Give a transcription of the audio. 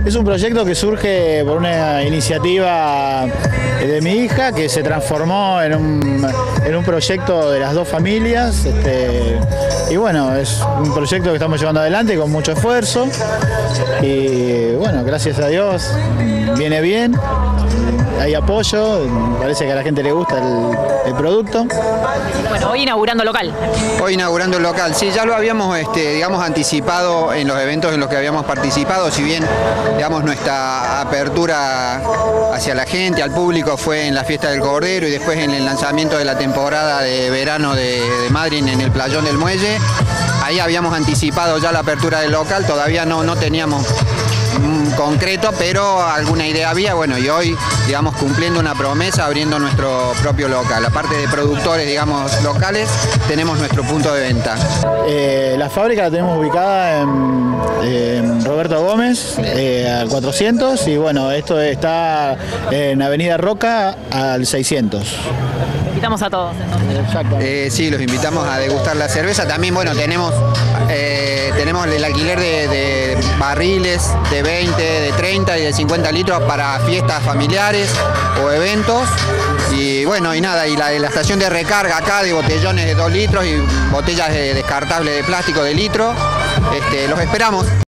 Es un proyecto que surge por una iniciativa de mi hija que se transformó en un proyecto de las dos familias. Y bueno, es un proyecto que estamos llevando adelante con mucho esfuerzo. Y bueno, gracias a Dios viene bien. Hay apoyo, parece que a la gente le gusta el producto. Bueno, hoy inaugurando local. Hoy inaugurando el local, sí, ya lo habíamos digamos, anticipado en los eventos en los que habíamos participado, si bien digamos, nuestra apertura hacia la gente, al público, fue en la fiesta del Cordero y después en el lanzamiento de la temporada de verano de Madryn en el Playón del Muelle. Ahí habíamos anticipado ya la apertura del local, todavía no teníamos concreto, pero alguna idea había, bueno, y hoy, digamos, cumpliendo una promesa, abriendo nuestro propio local. Aparte de productores, digamos, locales, tenemos nuestro punto de venta. La fábrica la tenemos ubicada en Roberto Gómez, al 400, y bueno, esto está en Avenida Roca al 600. Invitamos a todos. Sí, los invitamos a degustar la cerveza. También, bueno, tenemos el alquiler de barriles de 20, de 30 y de 50 litros para fiestas familiares o eventos. Y bueno, y nada, y la estación de recarga acá de botellones de 2 litros y botellas descartables de plástico de litro. Los esperamos.